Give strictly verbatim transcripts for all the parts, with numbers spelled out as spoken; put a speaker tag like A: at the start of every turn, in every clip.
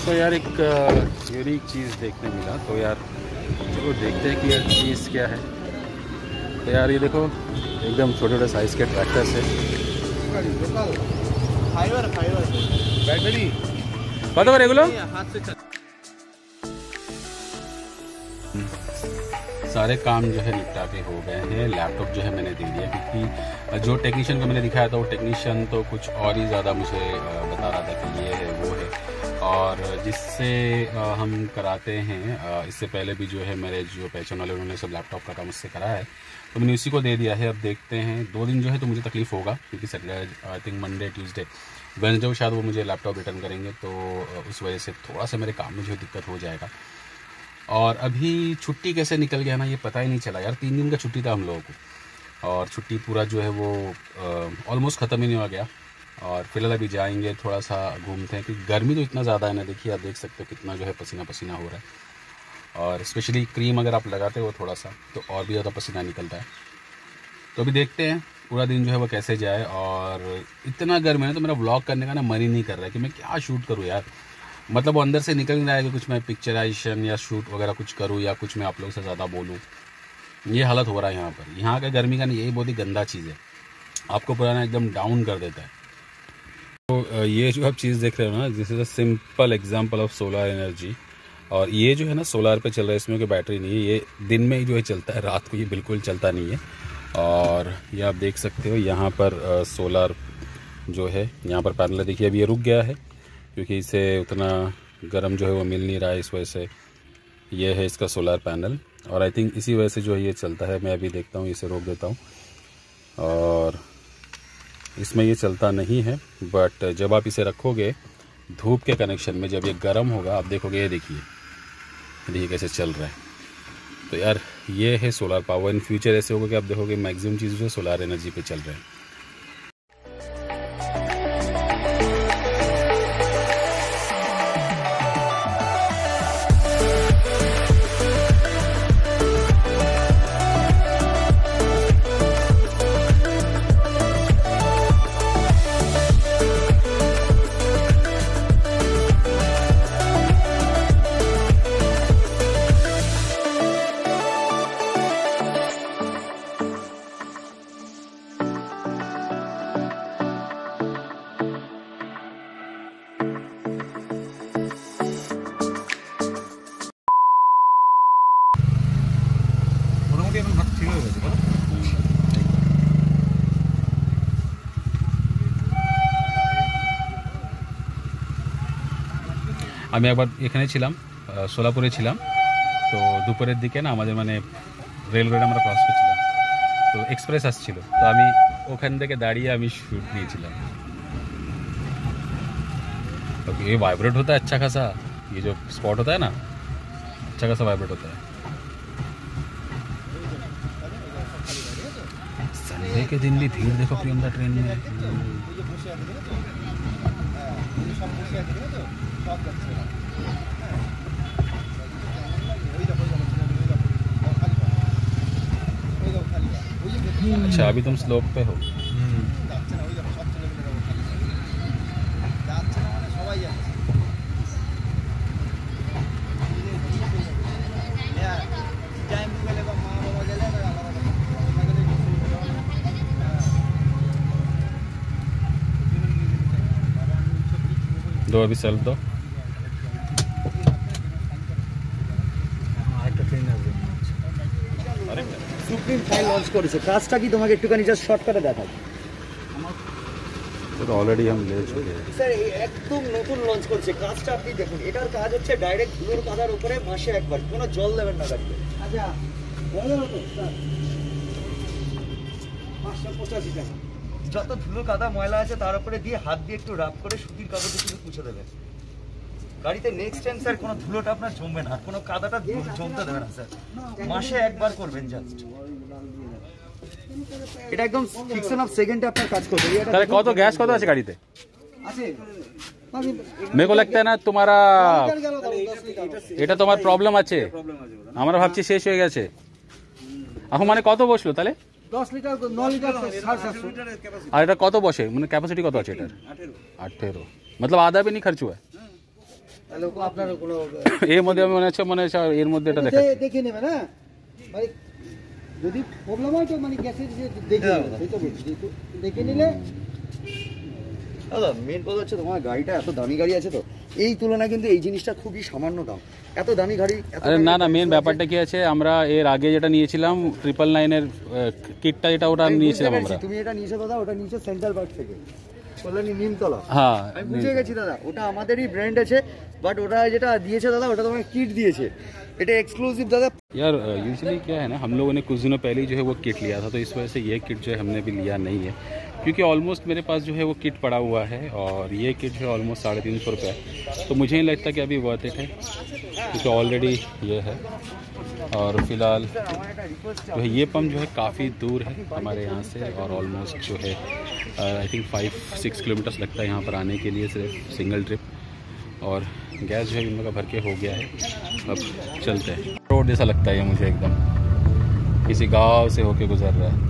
A: तो यार एक यूनिक चीज़ देखने मिला, तो यार चलो देखते हैं कि यार चीज़ क्या है। तो यार ये देखो एकदम छोटे छोटे साइज़ के ट्रैक्टर्स है।
B: फाइबर फाइबर बैटरी
A: कत করে এগুলো?
B: हाथ से चल।
A: सारे काम जो है निपटा के हो गए हैं। लैपटॉप जो है मैंने दे दिया, क्योंकि जो टेक्नीशियन को मैंने दिखाया था वो टेक्नीशियन तो कुछ और ही ज़्यादा मुझे बता रहा था कि ये है वो है, और जिससे हम कराते हैं इससे पहले भी जो है मेरे जो पहचान वाले उन्होंने सब लैपटॉप का काम उससे कराया है, तो मैंने उसी को दे दिया है। अब देखते हैं, दो दिन जो है तो मुझे तकलीफ़ होगा, क्योंकि Saturday I think Monday Tuesday Wednesday को शायद वो मुझे लैपटॉप रिटर्न करेंगे, तो उस वजह से थोड़ा सा मेरे काम में जो है दिक्कत हो जाएगा। और अभी छुट्टी कैसे निकल गया ना ये पता ही नहीं चला यार। तीन दिन का छुट्टी था हम लोगों को, और छुट्टी पूरा जो है वो ऑलमोस्ट ख़त्म ही नहीं हो गया। और फिलहाल अभी जाएंगे, थोड़ा सा घूमते हैं, क्योंकि गर्मी तो इतना ज़्यादा है ना। देखिए आप देख सकते हो कितना जो है पसीना पसीना हो रहा है, और स्पेशली क्रीम अगर आप लगाते हो थोड़ा सा तो और भी ज़्यादा पसीना निकलता है। तो अभी देखते हैं पूरा दिन जो है वो कैसे जाए। और इतना गर्म है ना तो मेरा व्लॉग करने का ना मन ही नहीं कर रहा है कि मैं क्या शूट करूँ यार। मतलब वो अंदर से निकल नहीं रहा है कि कुछ मैं पिक्चराइजेशन या शूट वगैरह कुछ करूँ, या कुछ मैं आप लोगों से ज़्यादा बोलूँ। ये हालत हो रहा है यहाँ पर। यहाँ का गर्मी का नहीं, यही बहुत ही गंदा चीज़ है, आपको पूरा ना एकदम डाउन कर देता है। तो ये जो आप चीज़ देख रहे हो ना, this is a simple example of solar energy. और ये जो है ना सोलर पे चल रहा है, इसमें कोई बैटरी नहीं है, ये दिन में ही जो है चलता है, रात को ये बिल्कुल चलता नहीं है। और ये आप देख सकते हो यहाँ पर सोलर जो है यहाँ पर पैनल, देखिए अभी ये रुक गया है क्योंकि इसे उतना गर्म जो है वो मिल नहीं रहा है, इस वजह से ये है इसका सोलर पैनल। और आई थिंक इसी वजह से जो है ये चलता है। मैं अभी देखता हूँ, इसे रोक देता हूँ, और इसमें ये चलता नहीं है। बट जब आप इसे रखोगे धूप के कनेक्शन में, जब ये गर्म होगा आप देखोगे, ये देखिए देखिए कैसे चल रहा है। तो यार ये है सोलर पावर। इन फ्यूचर ऐसे होगा कि आप देखोगे मैक्सिमम चीज़ जो सोलर एनर्जी पे चल रहे हैं। আমি একবার এখানে ছিলাম, সোলাপুরে ছিলাম। তো দুপুরের দিকে না আমাদের মানে রেল রোড আমরা ক্রস করছিলাম, তো এক্সপ্রেস আসছিল, তো আমি ওখান থেকে দাঁড়িয়ে আমি शूट নিয়েছিলাম। तो ये वाइब्रेट होता है अच्छा खासा, ये जो स्पॉट होता है ना अच्छा खासा वाइब्रेट होता है। संडे के दिन भी भीड़ देखो प्रियंका ट्रेन में। अच्छा अभी तुम स्लोप पे हो। दो अभी सेल्फ दो।
B: সুপ্রিম ফাইল লঞ্চ করেছে, কাজটা কি তোমাকে একটুখানি জাস্ট শর্টকাটে দেখাবো।
A: तो ऑलरेडी हम ले चुके हैं
B: স্যার, এই একদম নতুন লঞ্চ করছে, কাজটা আপনি দেখুন। এটার কাজ হচ্ছে ডাইরেক্ট ধুলোর কাদার উপরে মাসে একবার, কোনো জল দেবেন না গাড়িতে। আচ্ছা পাঁচশো পঁচাশি টাকা। যত ধুলো কাদা ময়লা আছে তার উপরে দিয়ে হাত দিয়ে একটু রাব করে সুতির কাগজে শুধু মুছে দেবেন গাড়িতে। নেক্সট টাইম স্যার কোনো ধুলোটা আপনার জমবে না, কোনো কাদাটা জমতে দেবে না স্যার। মাসে একবার করবেন জাস্ট। এটা একদম ফিকশন অফ সেকেন্ডে আপনার কাজ করবে।
A: তাহলে কত গ্যাস কত আছে গাড়িতে?
B: আছে
A: मेरे को लगता है ना तुम्हारा এটা তোমার প্রবলেম আছে। আমরা ভাবছি শেষ হয়ে গেছে এখন। মানে কত বসলো তাহলে?
B: দশ লিটার নয় লিটার साढ़े सात सौ।
A: আর এটা কত বসে, মানে ক্যাপাসিটি কত আছে এটার? আঠেরো। मतलब आधा भी नहीं खर्च हुआ है।
C: তাহলে আপনার কোনো
A: এর মধ্যে আমি মনে হচ্ছে মনে হচ্ছে এর মধ্যে এটা দেখা
C: দেখে নেবে না ভাই, যদি প্রবলেম হয় তো মানে গ্যাসের দেখে নেবে, সেটা বলছি দেখে নিলে।
B: দাদা মেন কথা হচ্ছে তোমার গাড়িটা এত দামি গাড়ি আছে তো, এই তুলনায় কিন্তু এই জিনিসটা খুবই সামান্য দাম। এত দামি গাড়ি,
A: আরে না না, মেন ব্যাপারটা কি আছে, আমরা এর আগে যেটা নিয়েছিলাম ট্রিপল নাইনের কিটটা, যেটা ওটা নিয়েছিলাম আমরা।
B: তুমি এটা নিয়েছো দাদা, ওটা নিয়েছো সেন্ট্রাল পার্ক থেকে, কল্যাণী নিমতলা।
A: হ্যাঁ
B: আমি বুঝে গেছি দাদা, ওটা আমাদেরই ব্র্যান্ড আছে, বাট ওটা যেটা দিয়েছে দাদা ওটা তোমাকে কিট দিয়েছে, এটা एक्सक्लूसिव दादा।
A: यार यूजुअली क्या है ना, हम लोगों ने कुछ दिनों पहले ही जो है वो किट लिया था, तो इस वजह से ये किट जो है हमने भी लिया नहीं है, क्योंकि ऑलमोस्ट मेरे पास जो है वो किट पड़ा हुआ है, और ये किट जो है ऑलमोस्ट साढ़े तीन सौ रुपये है, तो मुझे नहीं लगता कि अभी वर्थ इट है, क्योंकि ऑलरेडी ये है। और फिलहाल जो है ये पम्प जो है काफ़ी दूर है हमारे यहाँ से, और ऑलमोस्ट जो है I think five six kilometres लगता है यहाँ पर आने के लिए, सिर्फ सिंगल ट्रिप। और गैस जो है इन लोग का भर के हो गया है, अब चलते हैं। रोड जैसा लगता है ये मुझे, एकदम किसी गांव से होके गुजर रहा है।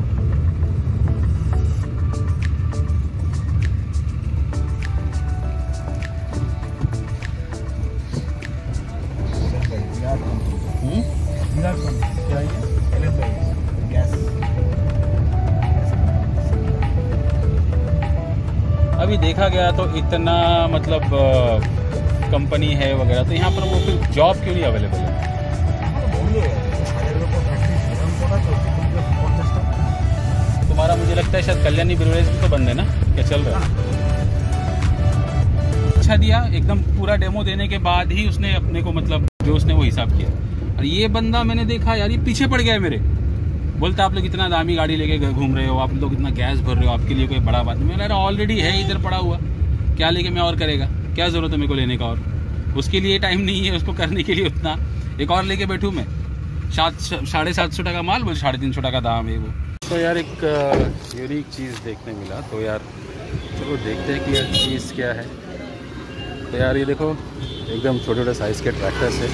A: अभी देखा गया तो इतना मतलब कंपनी है वगैरह, तो यहाँ पर वो फिर जॉब क्यों नहीं अवेलेबल है? तुम्हारा मुझे लगता है शायद कल्याणी ब्रिवरेज भी तो बंद है ना, क्या चल रहा है? अच्छा दिया, एकदम पूरा डेमो देने के बाद ही उसने अपने को मतलब जो उसने वो हिसाब किया। और ये बंदा मैंने देखा यार, ये पीछे पड़ गया है मेरे, बोलता आप लोग इतना दामी गाड़ी लेके घूम रहे हो, आप लोग इतना गैस भर रहे हो, आपके लिए कोई बड़ा बात नहीं। मैंने ऑलरेडी है इधर पड़ा हुआ, क्या लेके मैं और करेगा, क्या ज़रूरत है मेरे को लेने का, और उसके लिए टाइम नहीं है उसको करने के लिए उतना, एक और लेके बैठूँ मैं, सात साढ़े सात सौ टका माल, बोल साढ़े तीन सौ टका दाम है वो। तो यार एक यूनिक चीज़ देखने मिला, तो यार चलो देखते हैं कि यार चीज़ क्या है। तो यार ये देखो एकदम छोटे छोटे साइज़ के ट्रैक्टर्स है,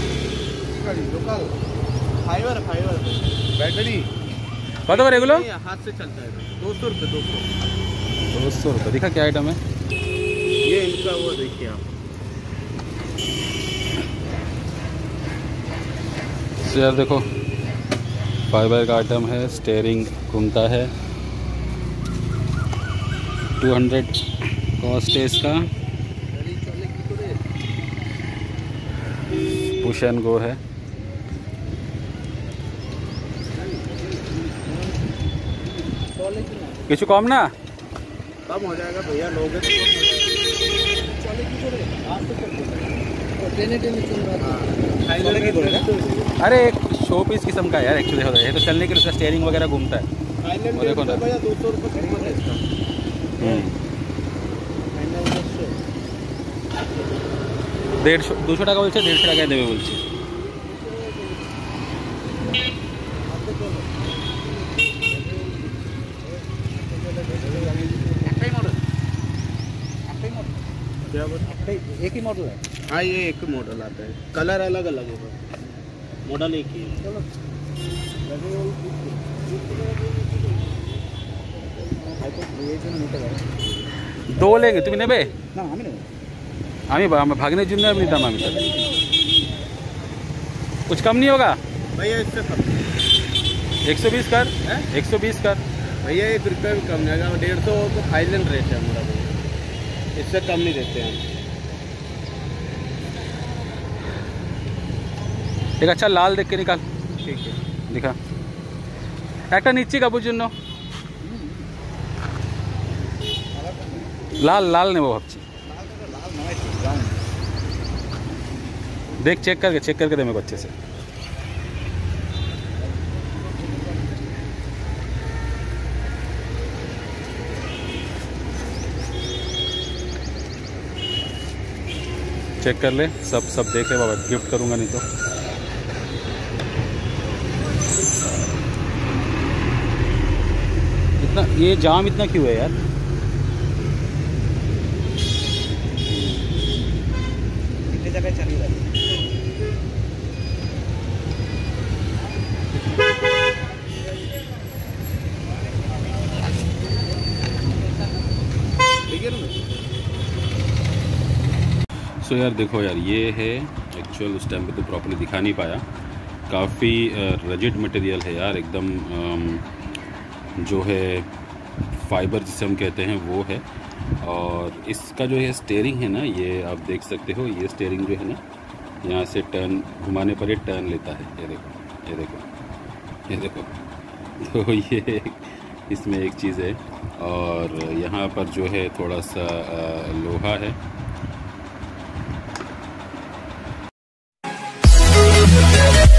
C: फाइबर फाइबर बैटरी
A: कत पर एगुलो
C: हाथ से चलता है, दो सौ रुपये दो सौ
A: दो सौ रुपये। दिखा क्या आइटम है
C: ये, इनका वो देखिए आप।
A: तो यार देखो फाइबर का आइटम है, स्टेयरिंग घूमता है, टू हंड्रेड कॉस्ट है इसका, पुश एंड गो है। কিছু কম না?
C: कम हो जाएगा भैया, लोगे तो
A: अरे एक शो पीस किस्म का यार एक्चुअली होता है, ये तो चलने के लिए उसका स्टीयरिंग वगैरह घूमता है, वो देखो ना।
C: दो सौ रुपये
A: দেড়শো দুশো টাকা বলছে, দেড়শো টাকায় দেবে বলছে।
C: एक ही मॉडल है? हाँ ये एक ही मॉडल आता है, कलर अलग अलग है, मॉडल एक ही है।
A: दो लेंगे, তুমি নেবে?
C: না আমি নেব,
A: আমি ভাগনের জন্য আমি নিতাম। আমি कुछ कम नहीं होगा
C: भैया, इससे कम
A: एक सौ बीस कर, एक सौ बीस कर
C: भैया, एक रुपये भी कम जाएगा, डेढ़ सौ तो फाइनल रेट है हमारा भैया, इससे कम नहीं देते हैं।
A: एक अच्छा लाल देख के निकाल।
C: ठीक है
A: दिखा একটা নিচ্ছি কাপুর জন্য, লাল লাল নেবো ভাবছি। देख चेक करके चेक करके दे मेरे को अच्छे से। चेक कर ले, सब सब देख ले बाबा, गिफ्ट करूंगा नहीं तो। इतना ये जाम इतना क्यों है यार?
C: कितने जगह चली रही
A: सो यार देखो यार, ये है एक्चुअल, उस टाइम पे तो प्रॉपर्ली दिखा नहीं पाया, काफ़ी रजिड मटेरियल है यार एकदम, जो है फाइबर जिसे हम कहते हैं वो है। और इसका जो है स्टेयरिंग है ना, ये आप देख सकते हो, ये स्टेयरिंग जो है ना, यहाँ से टर्न घुमाने पर ये टर्न लेता है। ये देखो, ये देखो, ये देखो। तो ये इसमें एक चीज़ है। और यहाँ पर जो है थोड़ा सा लोहा है।